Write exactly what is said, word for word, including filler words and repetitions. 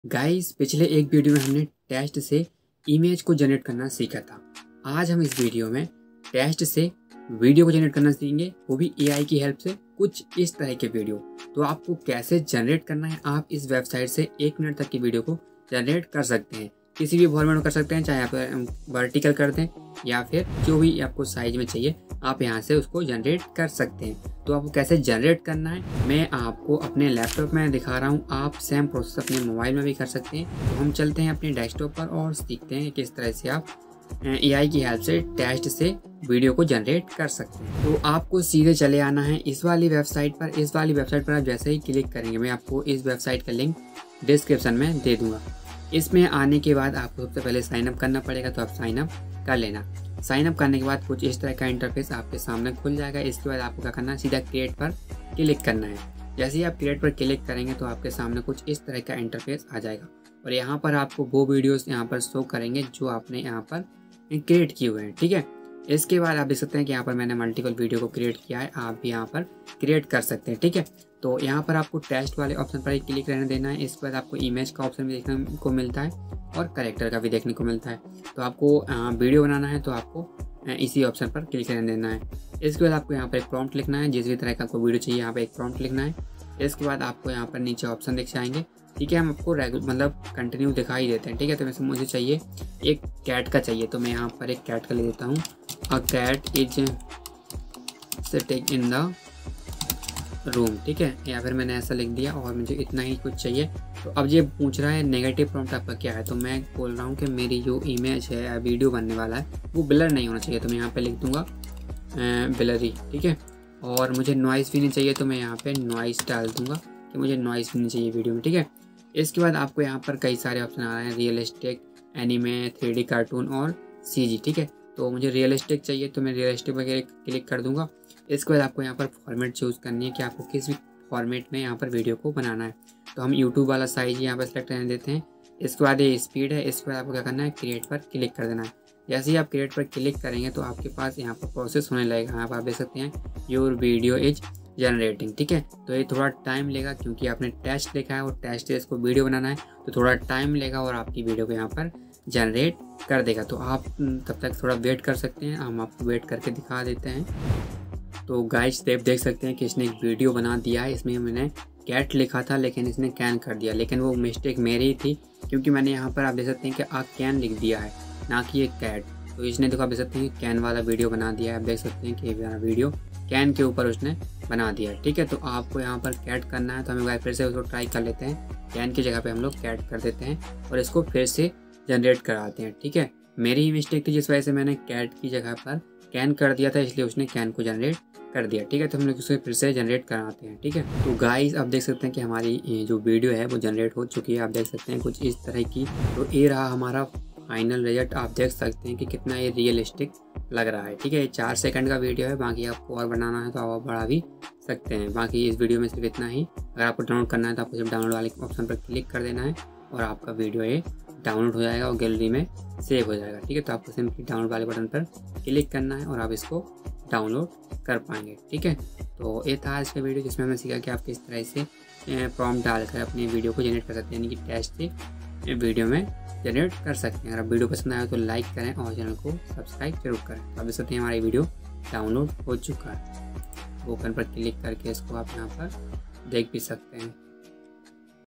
Guys पिछले एक video में हमने टेस्ट से इमेज को जनरेट करना सीखा था। आज हम इस वीडियो में टेस्ट से वीडियो को जनरेट करना सीखेंगे, वो भी एआई की हेल्प से। कुछ इस तरह के वीडियो तो आपको कैसे जनरेट करना है, आप इस वेबसाइट से एक मिनट तक की वीडियो को जनरेट कर सकते हैं। किसी भी फॉर्मेट में कर सकते हैं, चाहे आप वर्टिकल कर दें या फिर जो भी आपको साइज में चाहिए आप यहाँ से उसको जनरेट कर सकते हैं। तो आपको कैसे जनरेट करना है मैं आपको अपने लैपटॉप में दिखा रहा हूँ, आप सेम प्रोसेस अपने मोबाइल में भी कर सकते हैं। तो हम चलते हैं अपने डेस्कटॉप पर और सीखते हैं किस तरह से आप एआई की हेल्प से टेस्ट से वीडियो को जनरेट कर सकते हैं। तो आपको सीधे चले आना है इस वाली वेबसाइट पर। इस वाली वेबसाइट पर आप जैसे ही क्लिक करेंगे, मैं आपको इस वेबसाइट का लिंक डिस्क्रिप्शन में दे दूंगा। इसमें आने के बाद आपको सबसे पहले साइन अप करना पड़ेगा, तो आप साइन अप कर लेना। साइन अप करने के बाद कुछ इस तरह का इंटरफेस आपके सामने खुल जाएगा। इसके बाद आपको क्या करना है, सीधा क्रिएट पर क्लिक करना है। जैसे ही आप क्रिएट पर क्लिक करेंगे तो आपके सामने कुछ इस तरह का इंटरफेस आ जाएगा और यहाँ पर आपको वो वीडियोस यहाँ पर शो करेंगे जो आपने यहाँ पर क्रिएट किए हुए हैं। ठीक है, इसके बाद आप देख सकते हैं कि यहाँ पर मैंने मल्टीपल वीडियो को क्रिएट किया है, आप भी यहाँ पर क्रिएट कर सकते हैं। ठीक है, तो यहाँ पर आपको टेस्ट वाले ऑप्शन पर ही क्लिक रहने देना है। इसके बाद आपको इमेज का ऑप्शन भी देखने को मिलता है और करेक्टर का भी देखने को मिलता है। तो आपको वीडियो बनाना है तो आपको इसी ऑप्शन पर क्लिक रहने देना है। इसके बाद आपको यहाँ पर एक प्रॉम्प्ट लिखना है, जिस भी तरह का आपको वीडियो चाहिए यहाँ पर एक प्रॉम्प्ट लिखना है। इसके बाद आपको यहाँ पर नीचे ऑप्शन दिख जाएंगे। ठीक है, हम आपको रेगुलर मतलब कंटिन्यू दिखाई देते हैं। ठीक है, तो वैसे मुझे चाहिए एक कैट का चाहिए, तो मैं यहाँ पर एक कैट का ले देता हूँ। A cat is sitting in the room. ठीक है, या फिर मैंने ऐसा लिख दिया और मुझे इतना ही कुछ चाहिए। तो अब ये पूछ रहा है नेगेटिव प्रॉम्प्ट आपका क्या है, तो मैं बोल रहा हूँ कि मेरी जो इमेज है या वीडियो बनने वाला है वो ब्लर नहीं होना चाहिए, तो मैं यहाँ पे लिख दूँगा ब्लरी। ठीक है, और मुझे नॉइस भी नहीं चाहिए, तो मैं यहाँ पे नॉइस डाल दूँगा कि मुझे नॉइस भी नहीं चाहिए वीडियो में। ठीक है, इसके बाद आपको यहाँ पर कई सारे ऑप्शन आ रहे हैं, realistic, anime, three D cartoon और सीजी। ठीक है, तो मुझे रियलिस्टिक चाहिए तो मैं रियलिस्टिक वगैरह क्लिक कर दूंगा। इसके बाद आपको यहाँ पर फॉर्मेट चूज़ करनी है कि आपको किस भी फॉर्मेट में यहाँ पर वीडियो को बनाना है। तो हम यूट्यूब वाला साइज यहाँ पर सेलेक्ट रहने देते हैं। इसके बाद ये स्पीड है, इसके बाद आपको क्या करना है, क्रिएट पर क्लिक कर देना है। जैसे ही आप क्रिएट पर क्लिक करेंगे तो आपके पास यहाँ पर प्रोसेस होने लगेगा। यहाँ पर आप देख सकते हैं योर वीडियो इज जनरेटिंग। ठीक है, तो ये थोड़ा टाइम लेगा क्योंकि आपने टेस्ट लिखा है और टेस्ट से इसको वीडियो बनाना है, तो थोड़ा टाइम लेगा और आपकी वीडियो को यहाँ पर जनरेट कर देगा। तो आप तब तक थोड़ा वेट कर सकते हैं, हम आपको वेट करके दिखा देते हैं। तो गाइस देख देख सकते हैं कि इसने एक वीडियो बना दिया है। इसमें मैंने कैट लिखा था लेकिन इसने कैन कर दिया, लेकिन वो मिस्टेक मेरी ही थी क्योंकि मैंने यहाँ पर आप देख सकते हैं कि आप कैन लिख दिया है, ना कि एक कैट। तो इसने देखो आप देख सकते हैं कैन वाला वीडियो बना दिया है। आप देख सकते हैं कि मेरा वीडियो कैन के ऊपर उसने बना दिया है। ठीक है, तो आपको यहाँ पर कैट करना है, तो हम एक बार फिर से उसको ट्राई कर लेते हैं। कैन की जगह पे हम लोग कैट कर देते हैं और इसको फिर से जनरेट कराते हैं। ठीक है, मेरी ही मिस्टेक थी जिस वजह से मैंने कैट की जगह पर कैन कर दिया था, इसलिए उसने कैन को जनरेट कर दिया। ठीक है, तो हम लोग उसको फिर से जनरेट कराते हैं। ठीक है, तो गाइस आप देख सकते हैं कि हमारी जो वीडियो है वो जनरेट हो चुकी है। आप देख सकते हैं कुछ इस तरह की। तो ये रहा हमारा फाइनल रिजल्ट। आप देख सकते हैं कि कितना ये रियलिस्टिक लग रहा है। ठीक है, ये चार सेकंड का वीडियो है, बाकी आपको और बनाना है तो आप बढ़ा भी सकते हैं। बाकी इस वीडियो में सिर्फ इतना ही। अगर आपको डाउनलोड करना है तो आपको सिर्फ डाउनलोड वाले ऑप्शन पर क्लिक कर देना है और आपका वीडियो ये डाउनलोड हो जाएगा और गैलरी में सेव हो जाएगा। ठीक है, तो आपको सिंपली डाउनलोड वाले बटन पर क्लिक करना है और आप इसको डाउनलोड कर पाएंगे। ठीक है, तो ये था आज का वीडियो जिसमें हमने सीखा कि आप किस तरह से प्रॉम्प्ट डालकर अपनी वीडियो को जनरेट कर सकते हैं, यानी कि टेस्ट से वीडियो में जनरेट कर सकते हैं। अगर वीडियो पसंद आया तो लाइक करें और चैनल को सब्सक्राइब जरूर करें। आप देख सकते हैं हमारी वीडियो डाउनलोड हो चुका है। ओपन पर क्लिक करके इसको आप यहाँ पर देख भी सकते हैं।